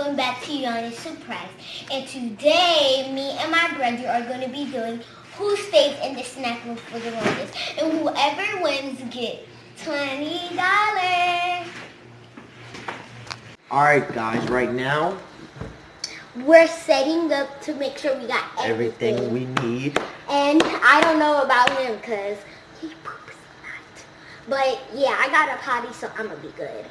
welcome back to Yana Surprise. And today, me and my brother are going to be doing who stays in the snack room for the longest. And whoever wins gets $20. Alright guys, right now we're setting up to make sure we got everything we need. And I don't know about him because he poops a lot. But yeah, I got a potty, so I'm going to be good.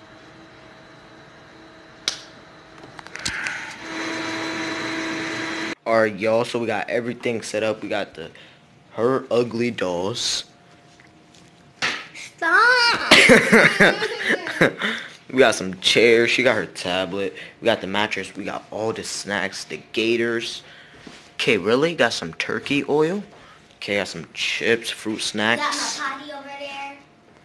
Alright y'all, so we got everything set up. We got her ugly dolls. Stop! We got some chairs. She got her tablet. We got the mattress. We got all the snacks, the gators. Okay, really? Got some turkey oil. Okay, got some chips, fruit snacks. Got my potty over there.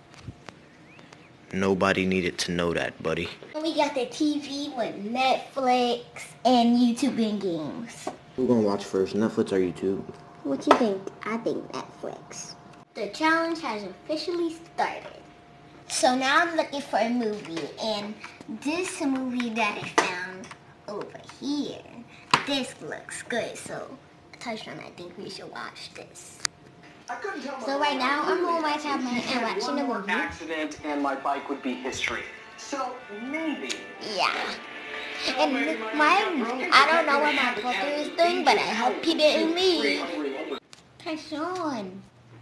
Nobody needed to know that, buddy. And we got the TV with Netflix and YouTube and games. Who's gonna watch first, Netflix or YouTube? What you think? I think Netflix. The challenge has officially started. So now I'm looking for a movie, and this movie that I found over here, this looks good. So, Tyshaun, I think we should watch this. So right now, I'm on my tablet and watching the movie. Accident and my bike would be history. So maybe. Yeah. And I don't know what my brother is doing, but I hope he didn't leave. Tyshaun.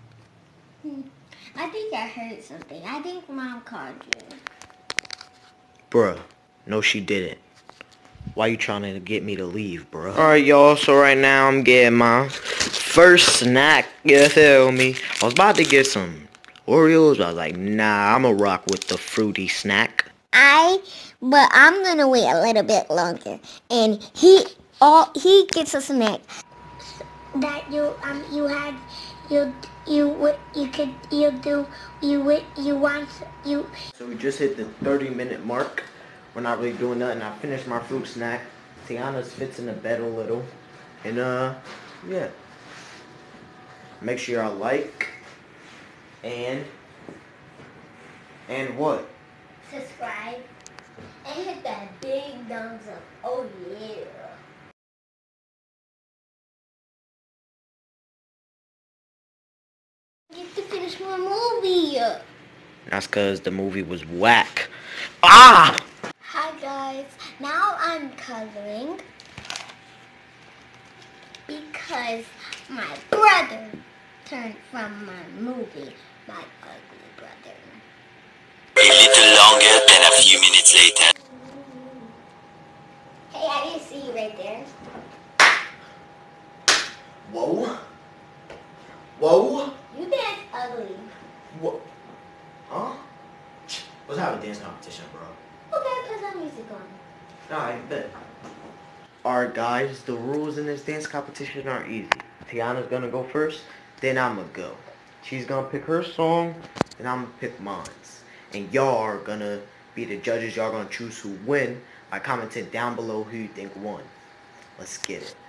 I think I heard something. I think Mom called you. Bruh, no she didn't. Why you trying to get me to leave, bruh? Alright y'all, so right now I'm getting my first snack, you feel me? I was about to get some Oreos, but I was like, nah, I'ma rock with the fruity snack. But I'm gonna wait a little bit longer. And he gets a snack that you want. So we just hit the 30-minute mark. We're not really doing nothing. I finished my fruit snack. Tayana's fits in the bed a little. And yeah. Make sure y'all like and what? Subscribe and hit that big thumbs up. Oh yeah. Get to finish my movie. That's cause the movie was whack. Ah! Hi guys. Now I'm coloring because my brother turned from my movie, my ugly brother. A little longer than a few minutes later. Hey, I didn't see you right there. Whoa. Whoa. You dance ugly. What? Huh? Let's have a dance competition, bro. Okay, put some music on. Alright, bet. Alright guys, the rules in this dance competition are easy. Tayana's gonna go first, then I'ma go. She's gonna pick her song, and I'ma pick mine. And y'all are gonna be the judges. Y'all gonna choose who win by commenting down below who you think won. Let's get it.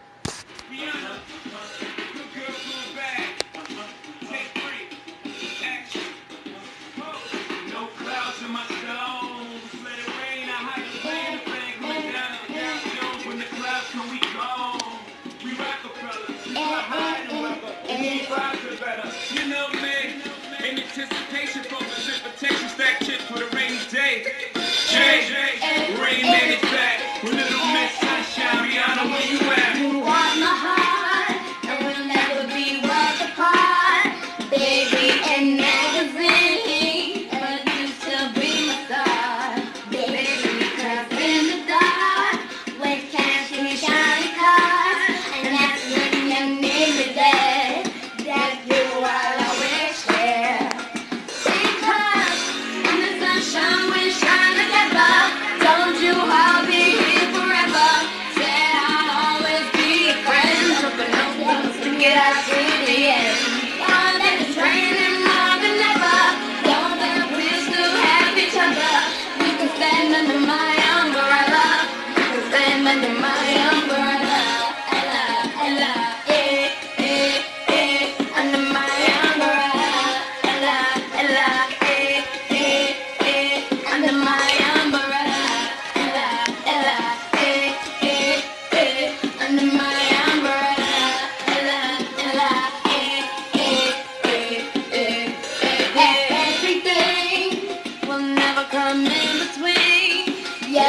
Stack chips for the rainy day. Jay, Rain Man is back. With Little Miss Sunshine, Rihanna, where you at? You want my heart, and we'll never be worlds apart. Baby and magazine, but you still be my star. Baby, because in the dark, with cash and shiny cars, and that's when your name is there. That you are always there. Because in the sunshine we shine together. Don't you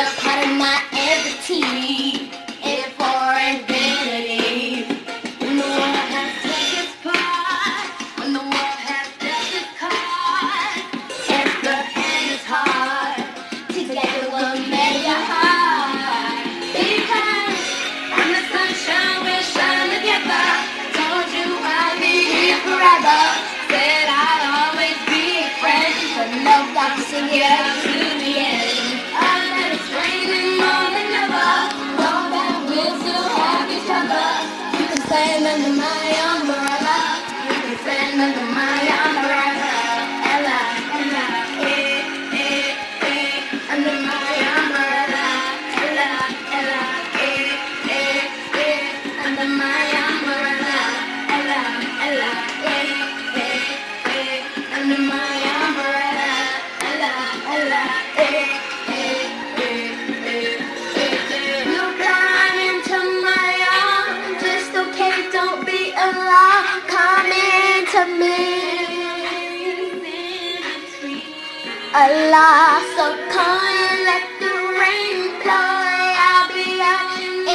a part of my entity. And for infinity. When the world has taken its part, when the world has dealt its card, it's the end is hard. Together we'll make a heart. Because when the sunshine will shine together, told you I'll be here forever. Said I'll always be a friend, but no doubt to sing it out to the end. I bet it's raining more than ever. Know that we'll still have each other. You can stand under my umbrella. You can stand under my umbrella. Ella, Ella, under my umbrella. Ella, Ella, under my umbrella. Ella, Ella, under my umbrella. Ella, Ella, you come into my arms, just okay, don't be alarmed. Come into me. Allah, so come and let the rain flow. I'll be out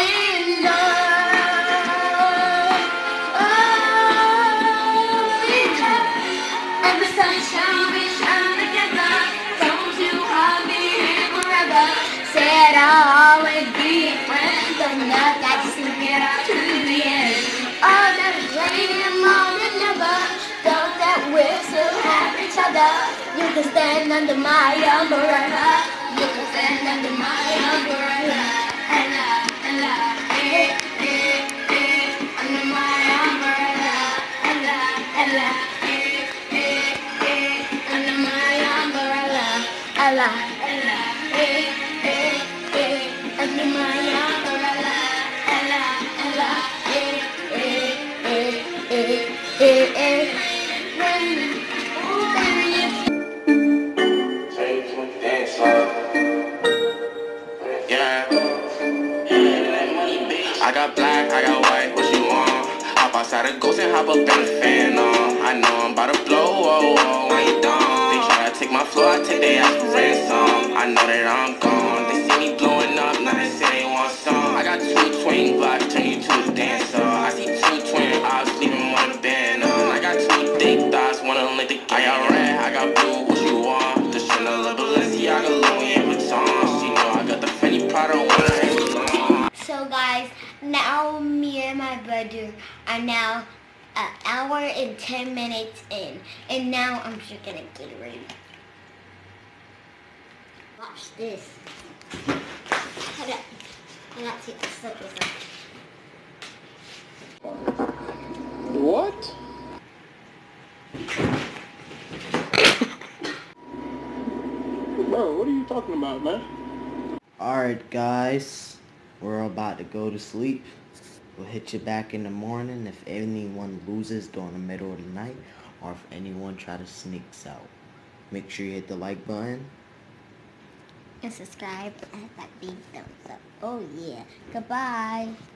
indoors. Oh, because and the sunshine we shine together. Told you I'll be here forever. Said I'll always be a friend. Don't know that you can get out to the end. Oh, that it's raining more than ever. Know that we'll still have each other. You can stand under my umbrella. You can stand under my umbrella. Ella, Ella, under my umbrella. Ella, Ella, under my umbrella. Ella, Ella, under my umbrella. Ella, Ella, Yeah. I got black, I got white, what you want? Hop outside a ghost and hop up in the fan on. I know I'm about to blow, whoa, whoa, when you done. They try to take my floor, I take their ass for ransom. I know that I'm gone. They see me blowing up, now they say they want some. I got 2 twin blocks, turn you to a dancer. I see 2 twin eyes, leaving one in the band on. I got 2 thick thighs, one of them like the I got red, I got blue, what you want? The Chanel, Balenciaga, Louis Vuitton. She know I got the Fendi Prada, one of them. So guys, now me and my brother are now an hour and 10 minutes in, and now I'm just gonna get ready. Watch this. Hold up. I gotta take the slippers off. What? Bro, what are you talking about, man? Alright guys, we're about to go to sleep. We'll hit you back in the morning if anyone loses during the middle of the night or if anyone try to sneaks out. Make sure you hit the like button. And subscribe and hit that big thumbs up. Oh yeah. Goodbye.